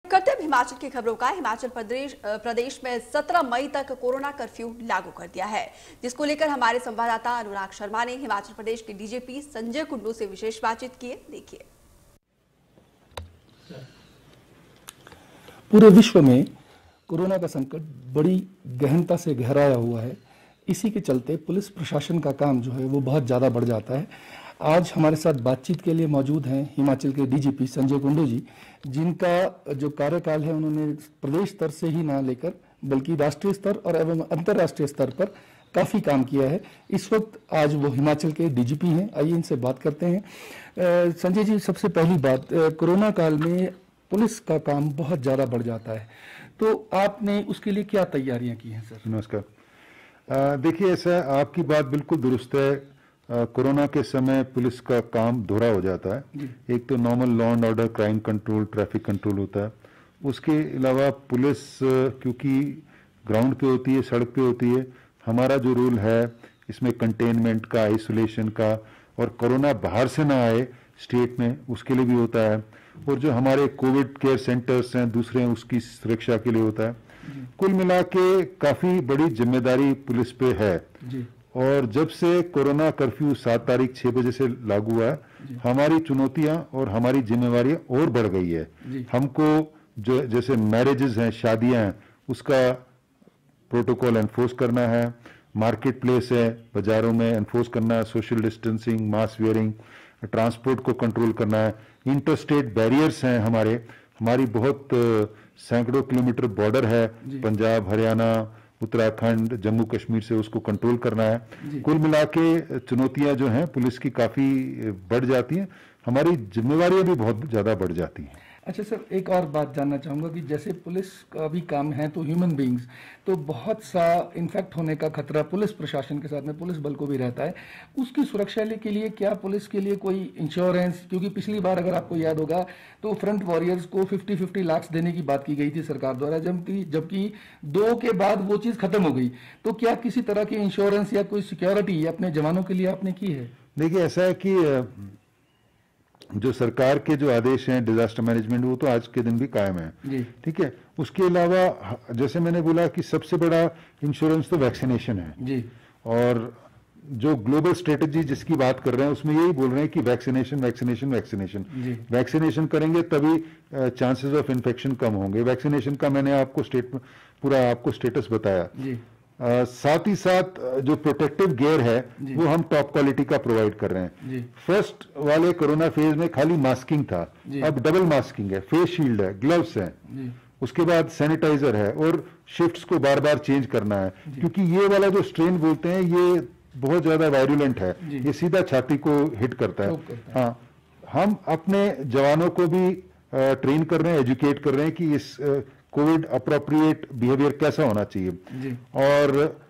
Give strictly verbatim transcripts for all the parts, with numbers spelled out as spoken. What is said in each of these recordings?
करते हैं हिमाचल की खबरों का। हिमाचल प्रदेश प्रदेश में सत्रह मई तक कोरोना कर्फ्यू लागू कर दिया है, जिसको लेकर हमारे संवाददाता अनुराग शर्मा ने हिमाचल प्रदेश के डीजीपी संजय कुंडू से विशेष बातचीत की है। देखिए। पूरे विश्व में कोरोना का संकट बड़ी गहनता से गहराया हुआ है। इसी के चलते पुलिस प्रशासन का काम जो है वो बहुत ज़्यादा बढ़ जाता है। आज हमारे साथ बातचीत के लिए मौजूद हैं हिमाचल के डीजीपी संजय कुंडू जी, जिनका जो कार्यकाल है उन्होंने प्रदेश स्तर से ही ना लेकर बल्कि राष्ट्रीय स्तर और एवं अंतर्राष्ट्रीय स्तर पर काफ़ी काम किया है। इस वक्त आज वो हिमाचल के डीजीपी हैं। आइए इनसे बात करते हैं। संजय जी, सबसे पहली बात, कोरोना काल में पुलिस का काम बहुत ज़्यादा बढ़ जाता है, तो आपने उसके लिए क्या तैयारियां की हैं सर? नमस्कार। देखिए, ऐसा आपकी बात बिल्कुल दुरुस्त है। कोरोना के समय पुलिस का काम दोहरा हो जाता है। एक तो normal law and order, crime control, traffic control होता है। उसके अलावा पुलिस क्योंकि ग्राउंड पे होती है, सड़क पे होती है, हमारा जो रूल है इसमें कंटेनमेंट का, आइसोलेशन का और कोरोना बाहर से ना आए स्टेट में, उसके लिए भी होता है। और जो हमारे कोविड केयर सेंटर्स हैं दूसरे हैं, उसकी सुरक्षा के लिए होता है। कुल मिला के काफ़ी बड़ी जिम्मेदारी पुलिस पे है। जी। और जब से कोरोना कर्फ्यू सात तारीख छः बजे से लागू हुआ है, हमारी चुनौतियां और हमारी जिम्मेवारियां और बढ़ गई है। हमको जो जैसे मैरिजेस हैं, शादियां हैं, उसका प्रोटोकॉल एनफोर्स करना है, मार्केट प्लेस है, बाजारों में एनफोर्स करना है, social distancing, mask wearing, transport को कंट्रोल करना है। इंटर स्टेट बैरियर्स हैं हमारे हमारी बहुत सैकड़ों किलोमीटर बॉर्डर है, पंजाब, हरियाणा, उत्तराखंड, जम्मू कश्मीर से, उसको कंट्रोल करना है। कुल मिला के चुनौतियां जो हैं पुलिस की काफ़ी बढ़ जाती हैं, हमारी जिम्मेवारियां भी बहुत ज़्यादा बढ़ जाती हैं। अच्छा सर, एक और बात जानना चाहूँगा कि जैसे पुलिस का भी काम है तो ह्यूमन बींग्स, तो बहुत सा इन्फेक्ट होने का खतरा पुलिस प्रशासन के साथ में पुलिस बल को भी रहता है। उसकी सुरक्षा के लिए क्या पुलिस के लिए कोई इंश्योरेंस, क्योंकि पिछली बार अगर आपको याद होगा तो फ्रंट वॉरियर्स को फिफ्टी फिफ्टी लाख देने की बात की गई थी सरकार द्वारा, जबकि जबकि दो के बाद वो चीज़ खत्म हो गई। तो क्या किसी तरह की इंश्योरेंस या कोई सिक्योरिटी अपने जवानों के लिए आपने की है? देखिए, ऐसा है कि जो सरकार के जो आदेश हैं डिजास्टर मैनेजमेंट, वो तो आज के दिन भी कायम है। ठीक है। उसके अलावा जैसे मैंने बोला कि सबसे बड़ा इंश्योरेंस तो वैक्सीनेशन है जी। और जो ग्लोबल स्ट्रेटेजी जिसकी बात कर रहे हैं उसमें यही बोल रहे हैं कि वैक्सीनेशन वैक्सीनेशन वैक्सीनेशन वैक्सीनेशन करेंगे तभी चांसेस ऑफ इन्फेक्शन कम होंगे। वैक्सीनेशन का मैंने आपको स्टेट पूरा आपको स्टेटस बताया जी। Uh, साथ ही साथ जो प्रोटेक्टिव गियर है वो हम टॉप क्वालिटी का प्रोवाइड कर रहे हैं। फर्स्ट वाले कोरोना फेज में खाली मास्किंग था, अब डबल मास्किंग है, फेस शील्ड है, ग्लव्स हैं, उसके बाद सैनिटाइजर है और शिफ्ट्स को बार बार चेंज करना है, क्योंकि ये वाला जो स्ट्रेन बोलते हैं ये बहुत ज्यादा वायरुलेंट है, ये सीधा छाती को हिट करता है। हाँ, हम अपने जवानों को भी ट्रेन कर रहे हैं, एजुकेट कर रहे हैं कि इस कोविड अप्रोप्रिएट बिहेवियर कैसा होना चाहिए। और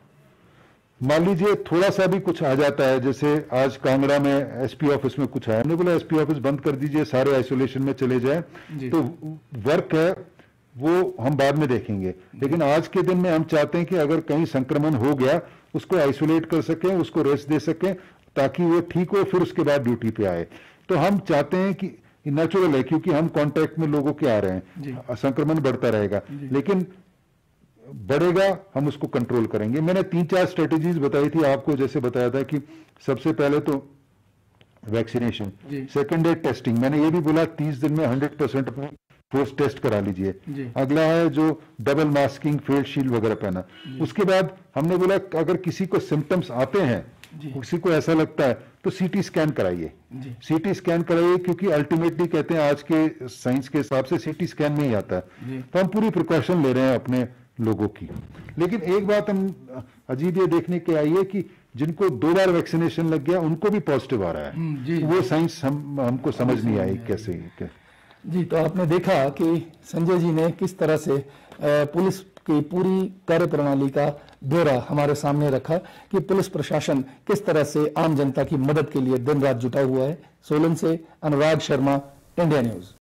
मान लीजिए थोड़ा सा भी कुछ आ जाता है, जैसे आज कांगड़ा में एसपी ऑफिस में कुछ है, हमने बोला एसपी ऑफिस बंद कर दीजिए, सारे आइसोलेशन में चले जाए, तो वर्क है वो हम बाद में देखेंगे। लेकिन आज के दिन में हम चाहते हैं कि अगर कहीं संक्रमण हो गया उसको आइसोलेट कर सकें, उसको रेस्ट दे सकें ताकि वो ठीक हो, फिर उसके बाद ड्यूटी पे आए। तो हम चाहते हैं कि नेचुरल है, क्योंकि हम कांटेक्ट में लोगों के आ रहे हैं, संक्रमण बढ़ता रहेगा, लेकिन बढ़ेगा हम उसको कंट्रोल करेंगे। मैंने तीन चार स्ट्रेटेजीज बताई थी आपको, जैसे बताया था कि सबसे पहले तो वैक्सीनेशन, सेकंड है टेस्टिंग। मैंने ये भी बोला तीस दिन में हंड्रेड परसेंट पोस्ट टेस्ट करा लीजिए। अगला है जो डबल मास्किंग, फेस शील्ड वगैरह पहना। उसके बाद हमने बोला अगर किसी को सिम्टम्स आते हैं, किसी को ऐसा लगता है तो सीटी स्कैन कराइए, सीटी स्कैन कराइए, क्योंकि अल्टीमेटली कहते हैं आज के साइंस के हिसाब से सीटी स्कैन में ही आता है। तो हम पूरी प्रिकॉशन ले रहे हैं अपने लोगों की। लेकिन एक बात हम अजीब ये देखने के आई है कि जिनको दो बार वैक्सीनेशन लग गया उनको भी पॉजिटिव आ रहा है। जी, वो साइंस हम हमको समझ नहीं आई कैसे क्या। जी, तो आपने देखा कि संजय जी ने किस तरह से पुलिस की पूरी कार्य प्रणाली का ब्यौरा हमारे सामने रखा कि पुलिस प्रशासन किस तरह से आम जनता की मदद के लिए दिन रात जुटा हुआ है। सोलन से अनुराग शर्मा, इंडिया न्यूज।